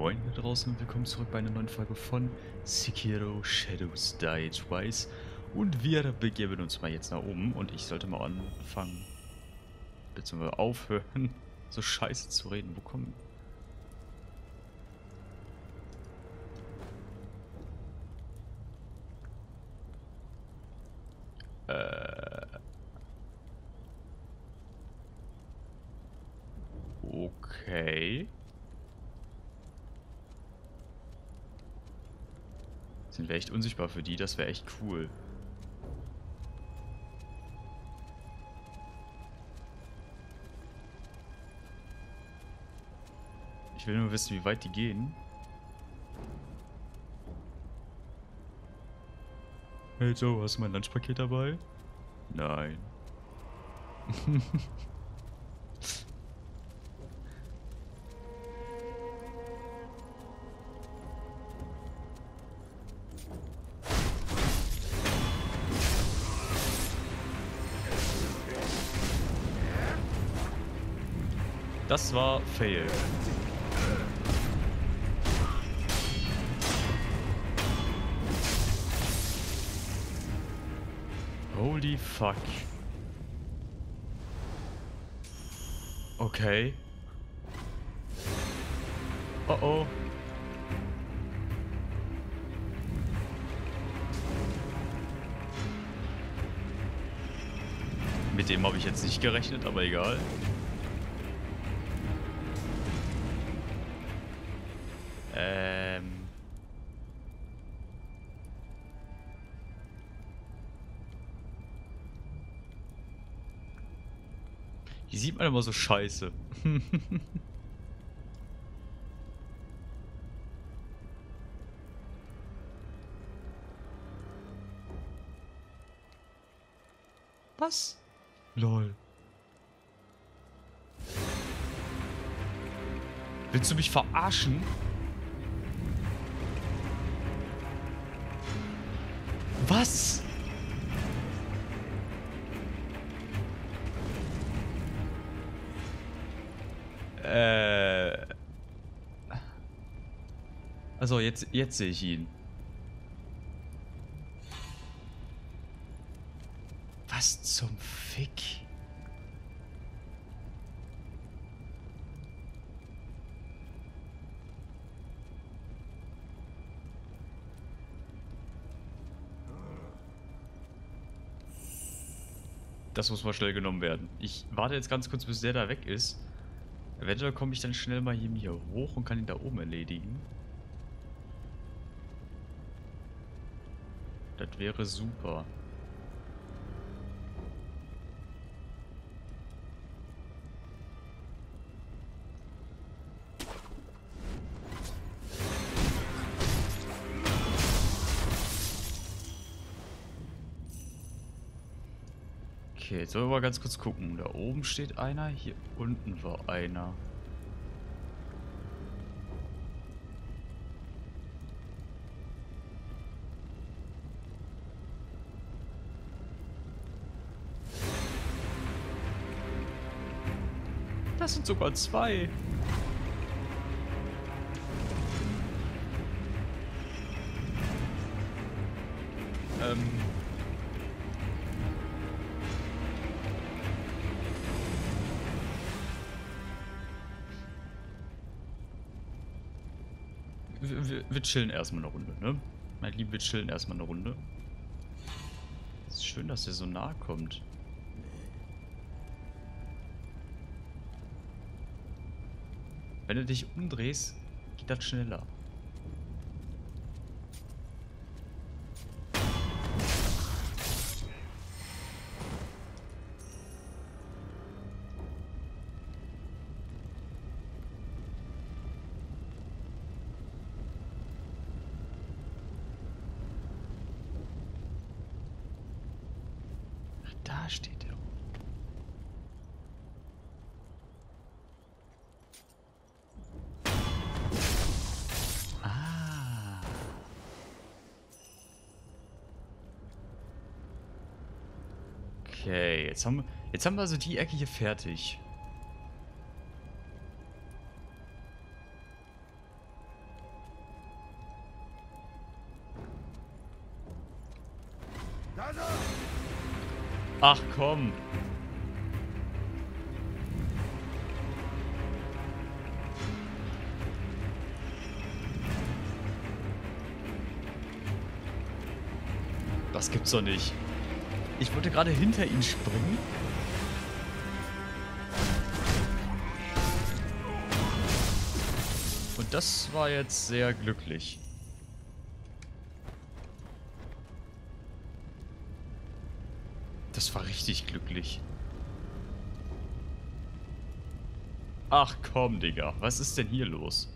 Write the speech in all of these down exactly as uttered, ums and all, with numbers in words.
Moin hier draußen und willkommen zurück bei einer neuen Folge von Sekiro Shadows Die Twice. Und wir begeben uns mal jetzt nach oben und ich sollte mal anfangen, beziehungsweise aufhören, so scheiße zu reden. Wo kommen... Äh... Okay... Sind wir echt unsichtbar für die? Das wäre echt cool. Ich will nur wissen, wie weit die gehen. Hey Joe, hast du mein Lunchpaket dabei? Nein. Das war Fail. Holy fuck. Okay. Oh oh. Mit dem habe ich jetzt nicht gerechnet, aber egal. Ähm. Die sieht man immer so scheiße. Was? Lol. Willst du mich verarschen? Was? Äh. Also jetzt, jetzt sehe ich ihn. Was zum Fick? Das muss mal schnell genommen werden. Ich warte jetzt ganz kurz, bis der da weg ist. Eventuell komme ich dann schnell mal hier hoch und kann ihn da oben erledigen. Das wäre super. Okay, jetzt wollen wir mal ganz kurz gucken. Da oben steht einer, hier unten war einer. Das sind sogar zwei. Ähm... Wir, wir, wir chillen erstmal eine Runde, ne? Mein Lieben, wir chillen erstmal eine Runde. Es ist schön, dass der so nahe kommt. Wenn du dich umdrehst, geht das schneller. Da steht er. Ah. Okay, jetzt haben, jetzt haben wir also die Ecke hier fertig. Ach komm. Das gibt's doch nicht. Ich wollte gerade hinter ihn springen. Und das war jetzt sehr glücklich. Das war richtig glücklich. Ach komm, Digga. Was ist denn hier los?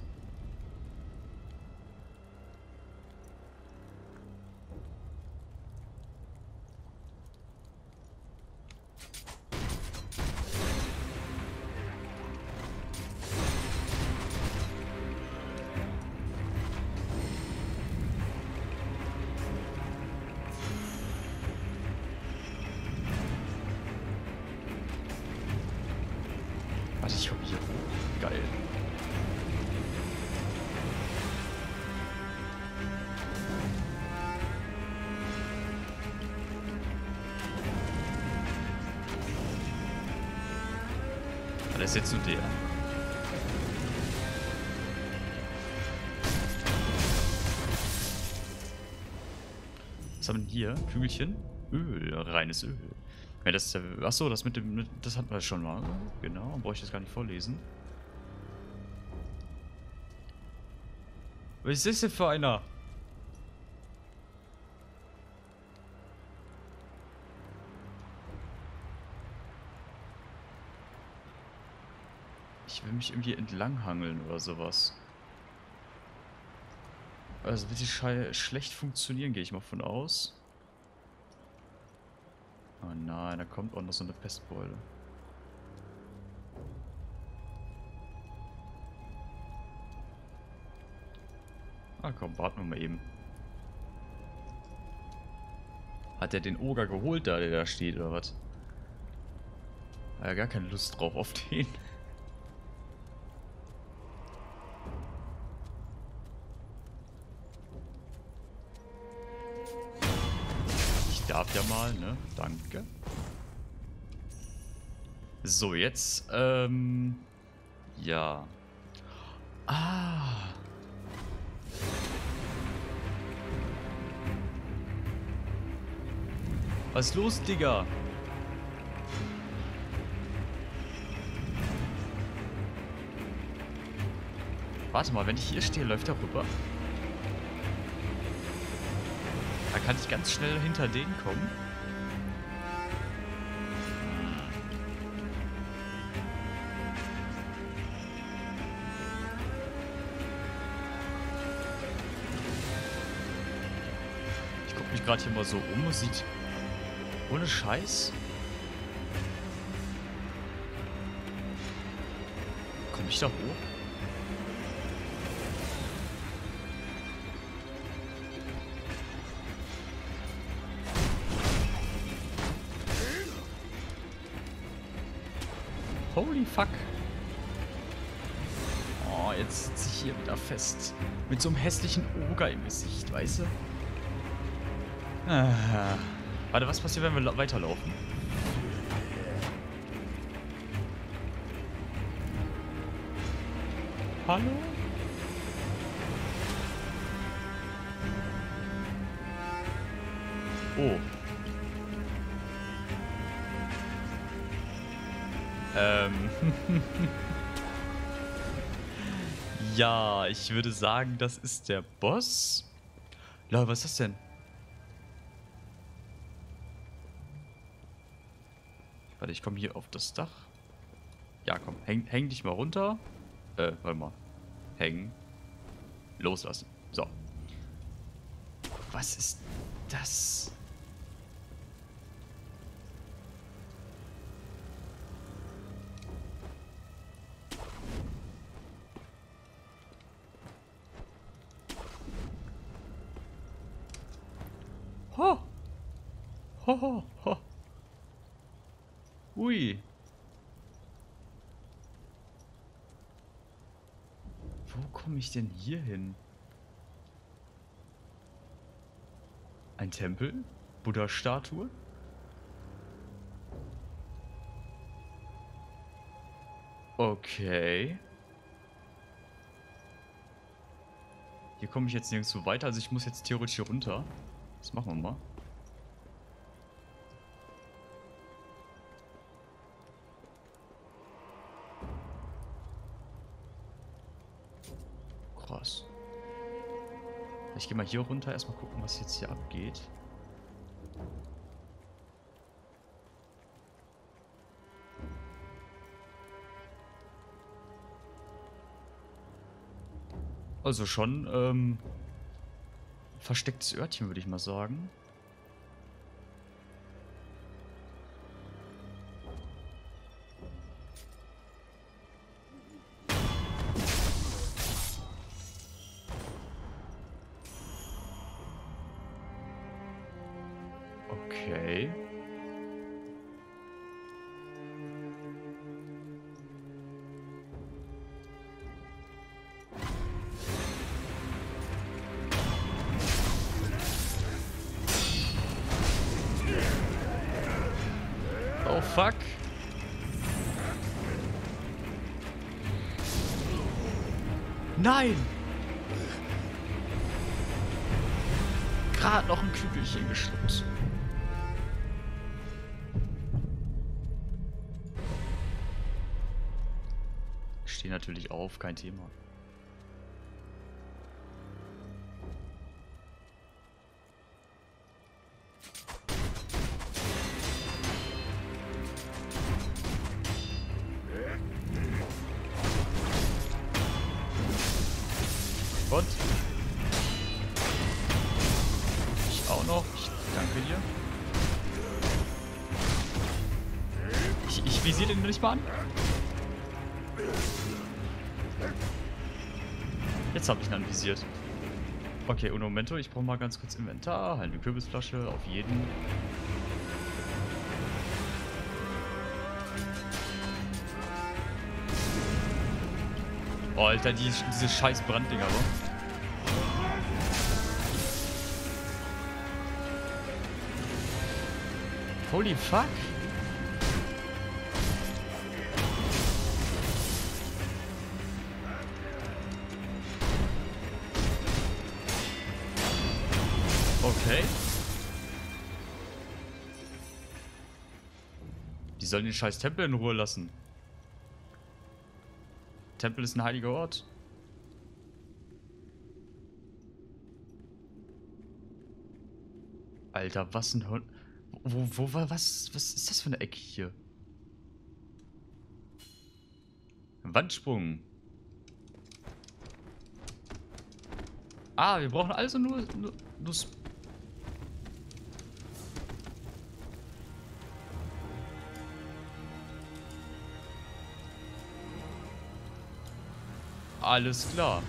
Warte, ich komme hier hoch. Geil. Das ist jetzt nur der. Was haben wir denn hier? Kügelchen? Öl, reines Öl. Ja, das ist ja, achso, das mit dem. Mit, das hatten wir schon mal. Genau, brauche ich das gar nicht vorlesen. Was ist das denn für einer? Ich will mich irgendwie entlanghangeln oder sowas. Also wird die Schei schlecht funktionieren, gehe ich mal von aus. Oh nein, da kommt auch noch so eine Pestbeule. Ah komm, warten wir mal eben. Hat er den Oger geholt da, der da steht, oder was? Hat ja gar keine Lust drauf auf den. Ich darf ja mal, ne? Danke. So, jetzt, ähm... ja. Ah. Was ist los, Digga? Warte mal, wenn ich hier stehe, läuft er rüber. Da kann ich ganz schnell hinter denen kommen. Ich gucke mich gerade hier mal so um und sieht... Ohne Scheiß? Komme ich da hoch? Holy fuck. Oh, jetzt sitze ich hier wieder fest. Mit so einem hässlichen Oger im Gesicht, weißt du? Ah. Warte, was passiert, wenn wir weiterlaufen? Hallo? Oh. Ähm. Ja, ich würde sagen, das ist der Boss. Lol, was ist das denn? Warte, ich komme hier auf das Dach. Ja, komm, häng, häng dich mal runter. Äh, warte mal. Hängen. Loslassen. So. Was ist das? Ho! Ho, ho, ho. Ui. Wo komme ich denn hier hin? Ein Tempel? Buddha-Statue. Okay. Hier komme ich jetzt nirgendwo weiter, also ich muss jetzt theoretisch hier runter. Das machen wir mal. Krass. Ich gehe mal hier runter, erstmal gucken, was jetzt hier abgeht. Also schon, ähm, verstecktes Örtchen, würde ich mal sagen. Okay. Oh fuck. Nein! Gerade noch ein Kügelchen geschluckt. Ich stehe natürlich auf, kein Thema. Und? Ich auch noch. Ich danke dir. Ich, ich visiere den nicht mal an. Jetzt habe ich ihn anvisiert. Okay, un momento. Ich brauche mal ganz kurz Inventar. Halt eine Kürbisflasche auf jeden. Oh, Alter, die, diese scheiß Branddinger, wa? Holy fuck! Okay. Die sollen den scheiß Tempel in Ruhe lassen. Tempel ist ein heiliger Ort. Alter, was ein Hund. Wo, wo war, was, was ist das für eine Ecke hier? Ein Wandsprung. Ah, wir brauchen also nur, nur, nur alles klar.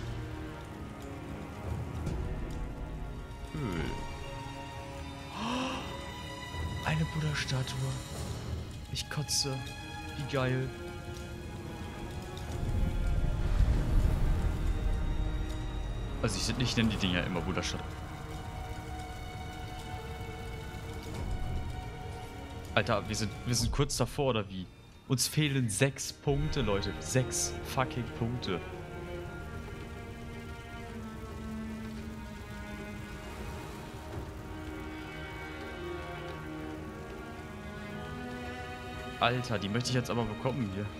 Öl. Eine Buddha-Statue. Ich kotze. Wie geil. Also ich, ich nenne die Dinger immer Buddha-Statue. Alter, wir sind, wir sind kurz davor, oder wie? Uns fehlen sechs Punkte, Leute. Sechs fucking Punkte. Alter, die möchte ich jetzt aber bekommen hier.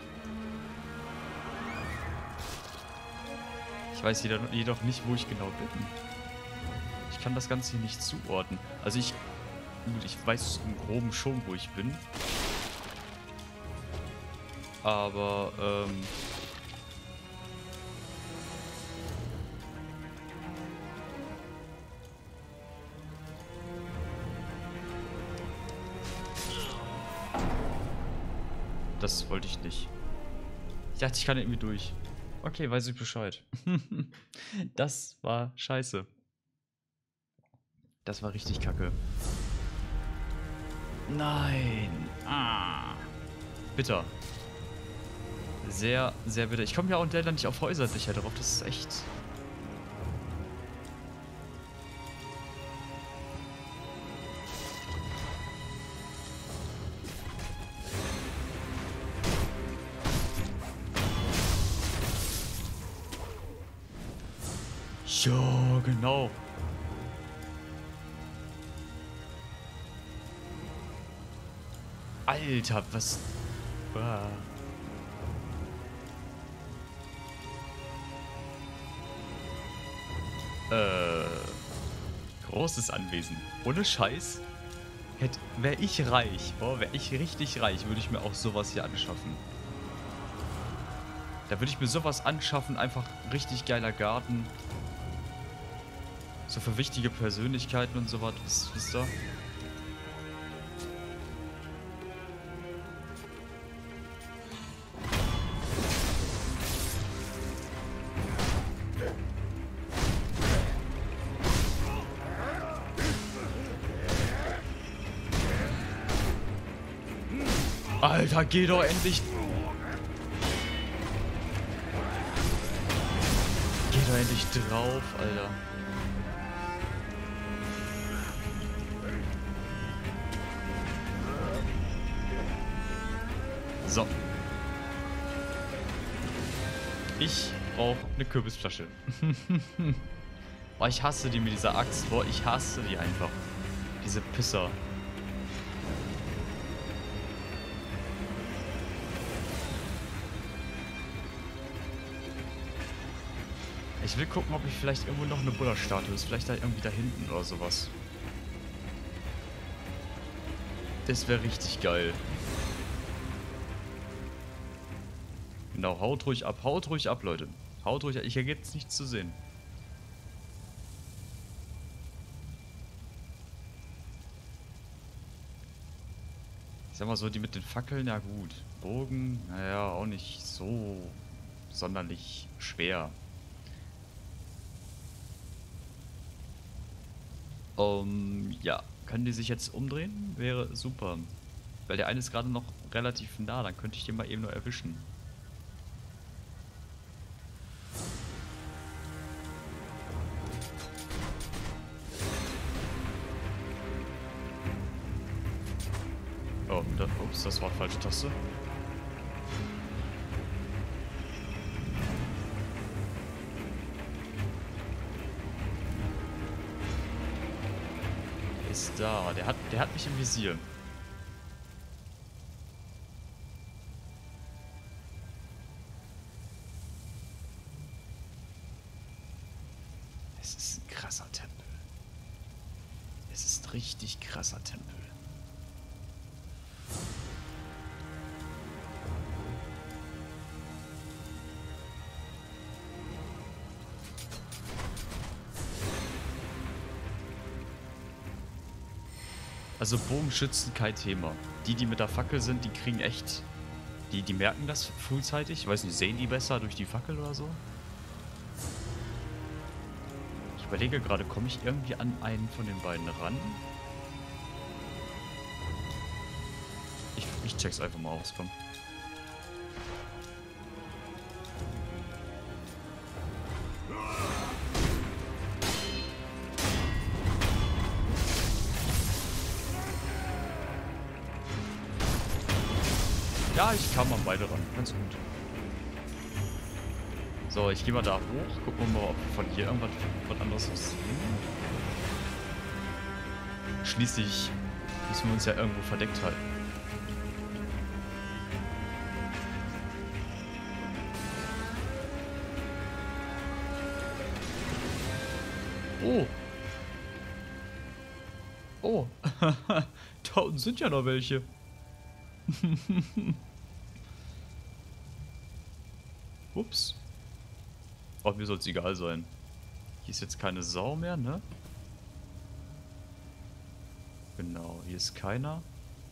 Ich weiß jedoch, jedoch nicht, wo ich genau bin. Ich kann das Ganze hier nicht zuordnen. Also ich... Gut, ich weiß im Groben schon, wo ich bin. Aber, ähm... das wollte ich nicht. Ich dachte, ich kann irgendwie durch. Okay, weiß ich Bescheid. Das war scheiße. Das war richtig kacke. Nein. Ah. Bitter. Sehr, sehr bitter. Ich komme ja auch in der nicht auf Häusersicher drauf. Das ist echt... Ja, genau. Alter, was... Ah. Äh... Großes Anwesen. Ohne Scheiß. Wäre ich reich, oh, wäre ich richtig reich, würde ich mir auch sowas hier anschaffen. Da würde ich mir sowas anschaffen, einfach richtig geiler Garten. So für wichtige Persönlichkeiten und sowas, wisst, wisst ihr? Alter, geh doch endlich... Geh doch endlich drauf, Alter. So. Ich brauche eine Kürbisflasche. Boah, ich hasse die mit dieser Axt. Boah, ich hasse die einfach. Diese Pisser. Ich will gucken, ob ich vielleicht irgendwo noch eine Buddha-Statue ist. Vielleicht da irgendwie da hinten oder sowas. Das wäre richtig geil. Genau, haut ruhig ab. Haut ruhig ab, Leute. Haut ruhig ab. Hier gibt es nichts zu sehen. Ich sag mal so, die mit den Fackeln, ja gut. Bogen, naja, auch nicht so sonderlich schwer. Um, ja, können die sich jetzt umdrehen? Wäre super. Weil der eine ist gerade noch relativ nah, dann könnte ich den mal eben nur erwischen. Oh, da, ups, das war falsche Taste. Ist da. Der hat, der hat mich im Visier. Es ist ein krasser Tempel. Es ist ein richtig krasser Tempel. Also Bogenschützen kein Thema. Die, die mit der Fackel sind, die kriegen echt... Die, die merken das frühzeitig. Ich weiß nicht, sehen die besser durch die Fackel oder so? Ich überlege gerade, komme ich irgendwie an einen von den beiden ran? Ich, ich check's einfach mal aus, komm. Ja, ich kam an beide ran. Ganz gut. So, ich gehe mal da hoch. Gucken wir mal, ob wir von hier irgendwas was anderes sehen. Schließlich müssen wir uns ja irgendwo verdeckt halten. Oh. Oh. Da unten sind ja noch welche. Ups. Oh, mir soll es egal sein. Hier ist jetzt keine Sau mehr, ne? Genau, hier ist keiner.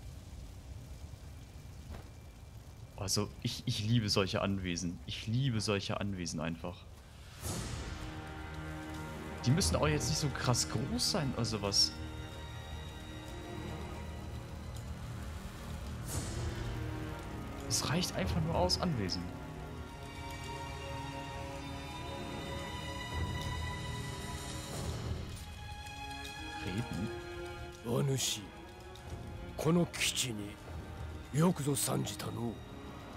Also, ich, ich liebe solche Anwesen. Ich liebe solche Anwesen einfach. Die müssen auch jetzt nicht so krass groß sein oder sowas. Es reicht einfach nur aus Anwesen. Reden? お主、この基地によくぞ参じたの。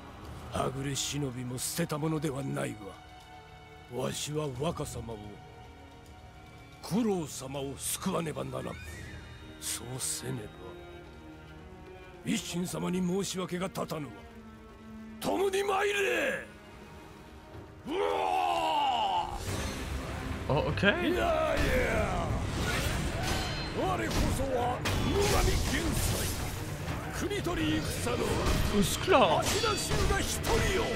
はぐれ忍びも捨てたものではないわ。わしは若様を九郎様を救わねばならん。そうせねば一心様に申し訳が立たぬわ。共に参れ。うわ Oh, okay. いやいや我こそは無我に現在国取り戦の Ist klar. 芦田衆が一人よ。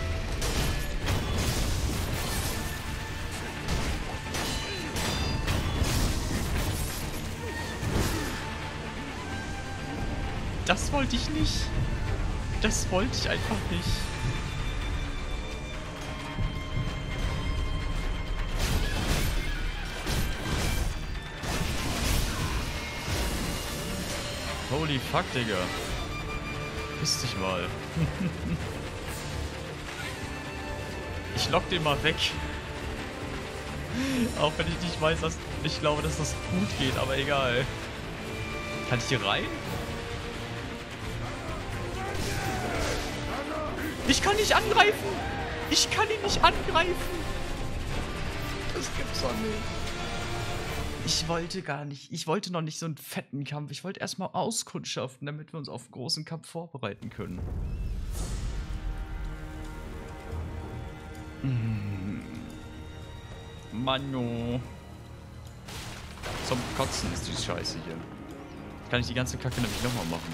Das wollte ich nicht. Das wollte ich einfach nicht. Holy fuck, Digga. Piss dich mal. Ich lock den mal weg. Auch wenn ich nicht weiß, dass ich glaube, dass das gut geht, aber egal. Kann ich hier rein? Ich kann nicht angreifen! Ich kann ihn nicht angreifen! Das gibt's doch nicht. Ich wollte gar nicht. Ich wollte noch nicht so einen fetten Kampf. Ich wollte erstmal auskundschaften, damit wir uns auf einen großen Kampf vorbereiten können. Mm. Mano. Zum Kotzen ist die Scheiße hier. Kann ich die ganze Kacke nämlich nochmal machen.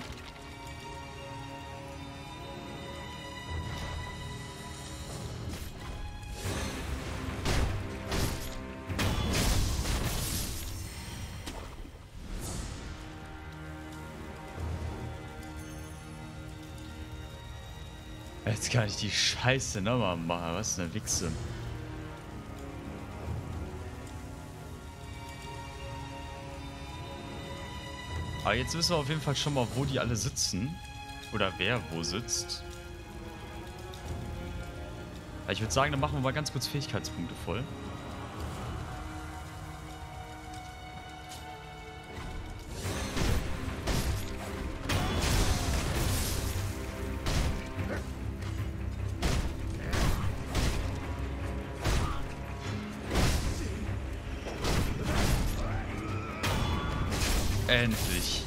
Jetzt kann ich die Scheiße nochmal machen. Was eine Wichse. Aber jetzt wissen wir auf jeden Fall schon mal, wo die alle sitzen. Oder wer wo sitzt. Ich würde sagen, dann machen wir mal ganz kurz Fähigkeitspunkte voll. Endlich.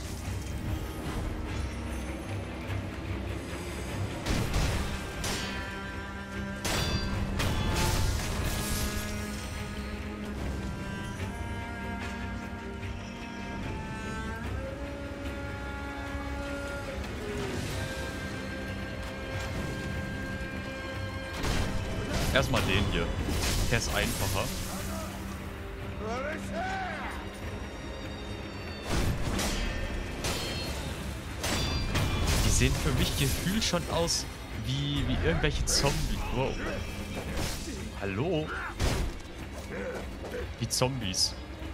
Erstmal den hier. Der ist einfacher. Die sehen für mich gefühlt schon aus wie, wie irgendwelche Zombies. Wow. Hallo? Wie Zombies.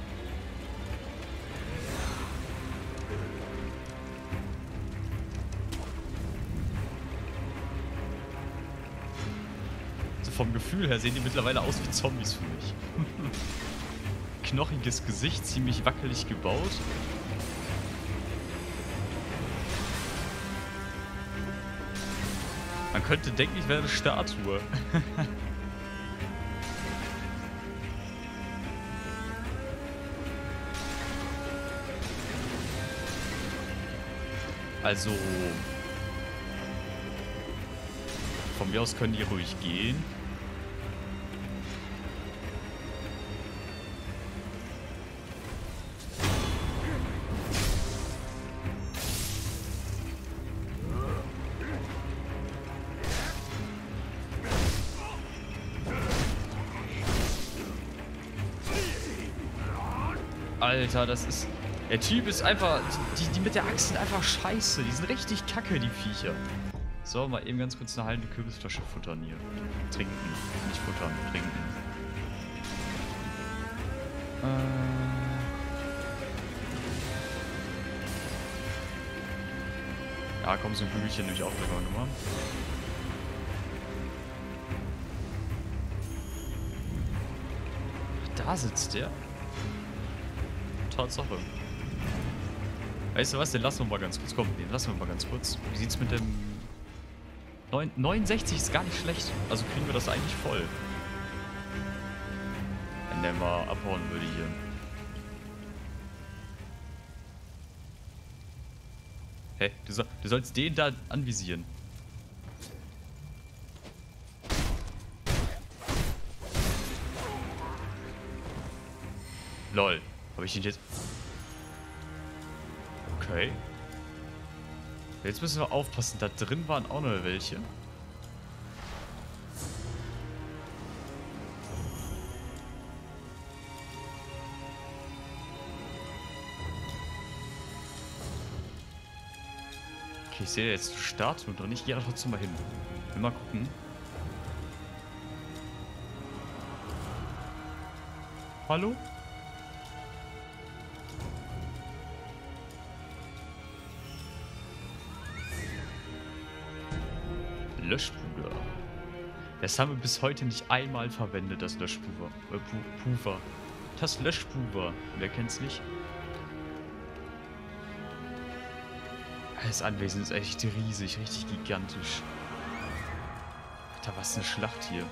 So vom Gefühl her sehen die mittlerweile aus wie Zombies für mich. Knochiges Gesicht, ziemlich wackelig gebaut. Man könnte denken, ich wäre eine Statue. Also, von mir aus können die ruhig gehen. Alter, das ist... Der Typ ist einfach... Die, die mit der Axt sind einfach scheiße. Die sind richtig kacke, die Viecher. So, mal eben ganz kurz eine heilende Kürbisflasche futtern hier. Trinken. Nicht futtern, trinken. Äh... Ja, komm, so ein Kügelchen nehme ich auch gleich mal nochmal. Da sitzt der. Tatsache. Weißt du was, den lassen wir mal ganz kurz. Komm, den lassen wir mal ganz kurz. Wie sieht's mit dem... neunundsechzig ist gar nicht schlecht. Also kriegen wir das eigentlich voll. Wenn der mal abhauen würde hier. Hä? Du, soll, du sollst den da anvisieren. Lol. Habe ich den jetzt... Okay. Jetzt müssen wir aufpassen. Da drin waren auch noch welche. Okay, ich sehe jetzt Statuen drin. Ich gehe da trotzdem mal hin. Will mal gucken. Hallo? Löschpuder. Das haben wir bis heute nicht einmal verwendet, das Löschpulver. Äh, Pu Pulver. Das Löschpulver. Wer kennt's nicht? Das Anwesen ist echt riesig, richtig gigantisch. Alter, was eine Schlacht hier.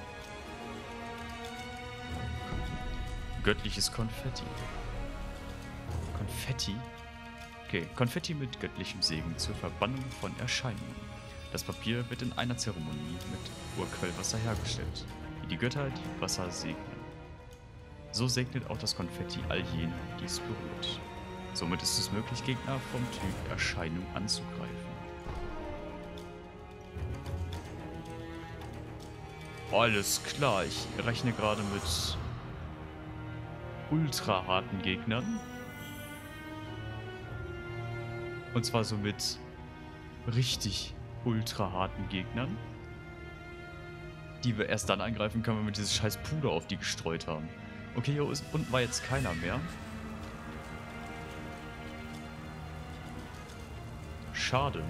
Göttliches Konfetti. Konfetti? Okay, Konfetti mit göttlichem Segen zur Verbannung von Erscheinungen. Das Papier wird in einer Zeremonie mit Urquellwasser hergestellt, wie die Götter die Wasser segnen. So segnet auch das Konfetti all jene, die es berührt. Somit ist es möglich, Gegner vom Typ Erscheinung anzugreifen. Alles klar, ich rechne gerade mit ultra harten Gegnern. Und zwar so mit richtig ultra harten Gegnern, die wir erst dann angreifen können, wenn wir dieses scheiß Puder auf die gestreut haben. Okay, hier unten war jetzt keiner mehr. Schade.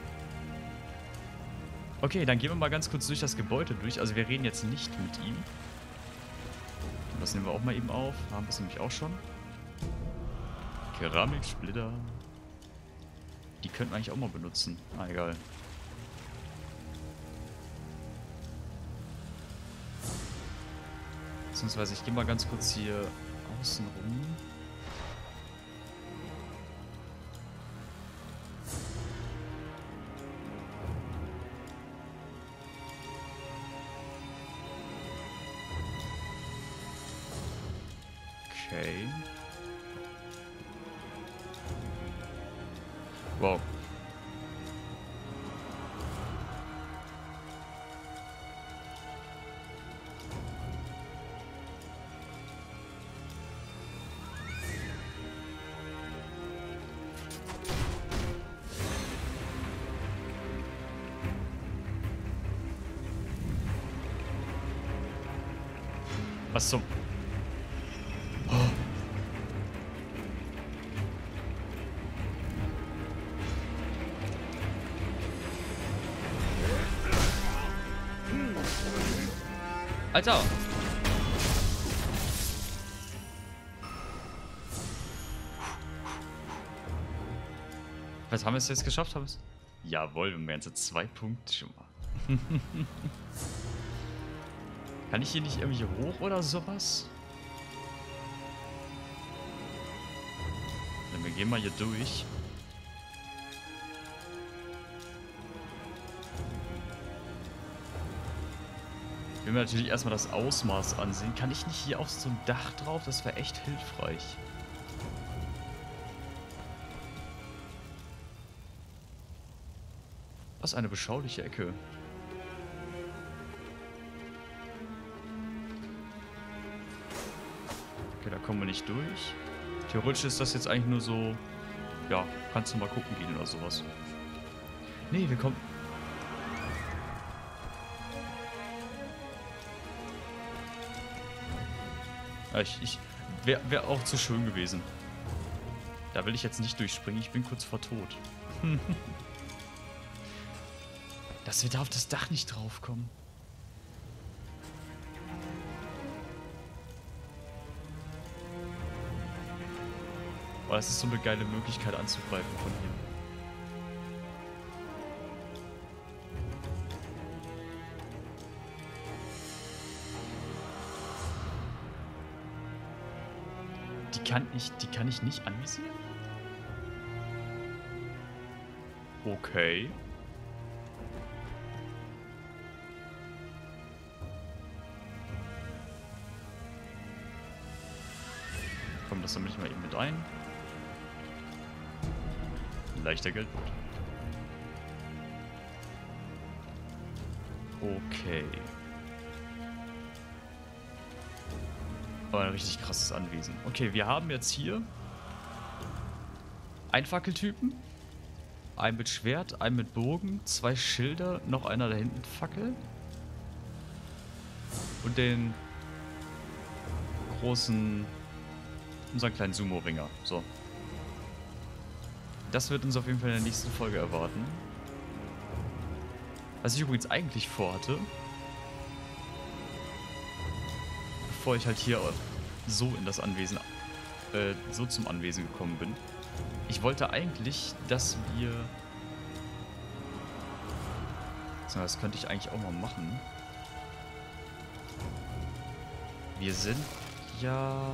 Okay, dann gehen wir mal ganz kurz durch das Gebäude durch. Also wir reden jetzt nicht mit ihm. Das nehmen wir auch mal eben auf. Haben wir es nämlich auch schon. Keramiksplitter. Die könnten wir eigentlich auch mal benutzen. Ah, egal. Beziehungsweise ich gehe mal ganz kurz hier außen rum. Okay. Wow. Was zum... Oh. Alter! Was haben wir es jetzt geschafft? Haben wir es? Jawohl, wir haben ganze zwei Punkte schon mal. Kann ich hier nicht irgendwie hoch oder sowas? Dann wir gehen mal hier durch. Ich will mir natürlich erstmal das Ausmaß ansehen. Kann ich nicht hier auf so ein Dach drauf? Das wäre echt hilfreich. Was eine beschauliche Ecke. Okay, da kommen wir nicht durch. Theoretisch ist das jetzt eigentlich nur so... Ja, kannst du mal gucken gehen oder sowas. Nee, wir kommen... Ja, ich... ich Wäre wär auch zu schön gewesen. Da will ich jetzt nicht durchspringen. Ich bin kurz vor Tod. Dass wir da auf das Dach nicht draufkommen. Boah, das ist so eine geile Möglichkeit anzugreifen von hier. Die kann ich, die kann ich nicht anvisieren? Okay. Komm, das sammle ich mal eben mit ein. Leichter Geldbeutel. Okay. Aber ein richtig krasses Anwesen. Okay, wir haben jetzt hier einen Fackeltypen, einen mit Schwert, einen mit Bogen, zwei Schilder, noch einer da hinten Fackel und den großen, unseren kleinen Sumo-Ringer. So. Das wird uns auf jeden Fall in der nächsten Folge erwarten. Was ich übrigens eigentlich vorhatte, bevor ich halt hier so in das Anwesen, äh, so zum Anwesen gekommen bin. Ich wollte eigentlich, dass wir... So, das könnte ich eigentlich auch mal machen. Wir sind ja...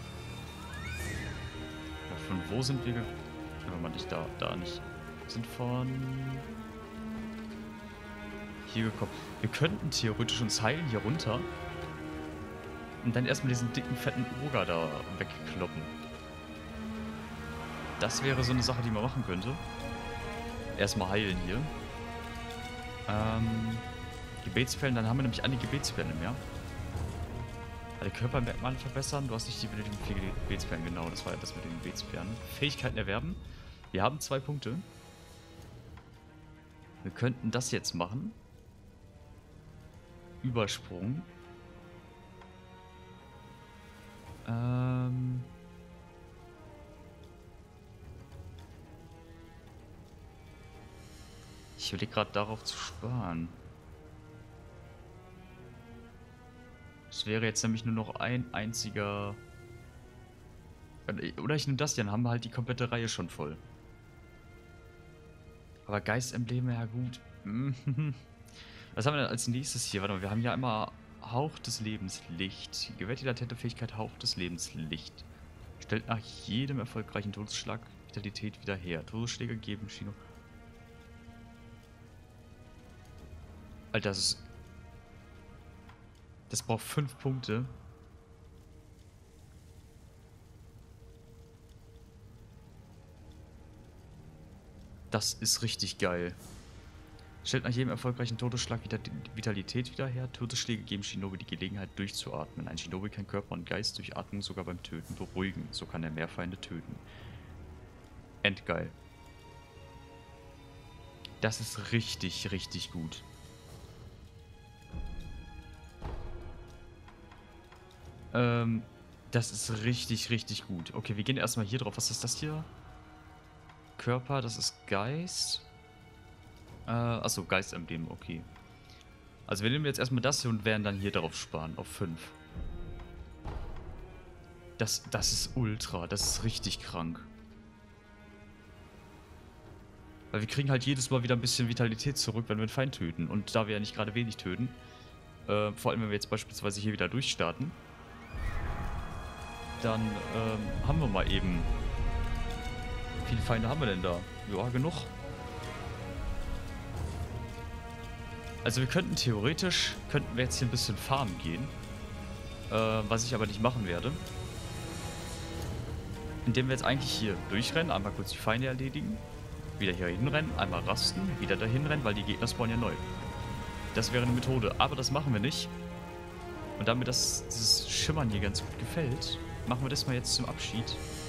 Von wo sind wir... Wenn man nicht da, da nicht... Wir sind von... Hier gekommen. Wir könnten theoretisch uns heilen hier runter. Und dann erstmal diesen dicken, fetten Oger da wegkloppen. Das wäre so eine Sache, die man machen könnte. Erstmal heilen hier. Ähm, Gebetsperlen, dann haben wir nämlich eine Gebetsperlen mehr. Alle Körpermerkmale verbessern. Du hast nicht die benötigten vier Gebetsperlen. Genau, das war ja das mit den Gebetsperlen. Fähigkeiten erwerben. Wir haben zwei Punkte. Wir könnten das jetzt machen. Übersprung. Ähm... Ich überlege gerade darauf zu sparen. Es wäre jetzt nämlich nur noch ein einziger... Oder ich nehme das, dann haben wir halt die komplette Reihe schon voll. Aber Geistembleme, ja gut. Was haben wir denn als nächstes hier? Warte mal, wir haben ja immer Hauch des Lebens Licht. Gewährt die latente Fähigkeit Hauch des Lebens Licht. Stellt nach jedem erfolgreichen Todesschlag Vitalität wieder her. Todesschläge geben Chino... Alter, das ist... Das braucht fünf Punkte. Das ist richtig geil. Stellt nach jedem erfolgreichen Todesschlag wieder Vitalität wieder her. Todesschläge geben Shinobi die Gelegenheit durchzuatmen. Ein Shinobi kann Körper und Geist durch Atmung sogar beim Töten beruhigen. So kann er mehr Feinde töten. Endgeil. Das ist richtig, richtig gut. Ähm, das ist richtig, richtig gut. Okay, wir gehen erstmal hier drauf. Was ist das hier? Körper, das ist Geist. Äh, achso, Geistemblem, okay. Also wir nehmen jetzt erstmal das hier und werden dann hier drauf sparen, auf fünf. Das, das ist ultra, das ist richtig krank. Weil wir kriegen halt jedes Mal wieder ein bisschen Vitalität zurück, wenn wir einen Feind töten. Und da wir ja nicht gerade wenig töten, äh, vor allem wenn wir jetzt beispielsweise hier wieder durchstarten, dann ähm, haben wir mal eben... Wie viele Feinde haben wir denn da? Ja, genug. Also wir könnten theoretisch, könnten wir jetzt hier ein bisschen farmen gehen. Äh, was ich aber nicht machen werde. Indem wir jetzt eigentlich hier durchrennen, einmal kurz die Feinde erledigen, wieder hier hinrennen, einmal rasten, wieder dahin rennen, weil die Gegner spawnen ja neu. Das wäre eine Methode, aber das machen wir nicht. Und damit das, dieses Schimmern hier ganz gut gefällt, machen wir das mal jetzt zum Abschied.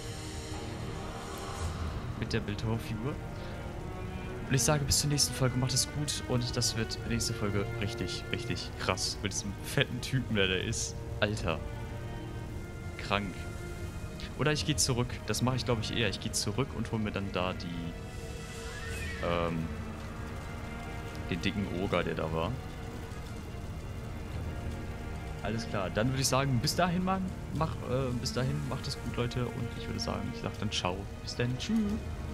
Mit der Bildhauerfigur. Und ich sage bis zur nächsten Folge, macht es gut und das wird nächste Folge richtig, richtig krass. Mit diesem fetten Typen, der da ist. Alter. Krank. Oder ich gehe zurück. Das mache ich glaube ich eher. Ich gehe zurück und hole mir dann da die... Ähm... den dicken Oger, der da war. Alles klar. Dann würde ich sagen, bis dahin, Mann. Mach, äh, bis dahin, macht es gut, Leute. Und ich würde sagen, ich sage dann ciao. Bis dann. Tschüss.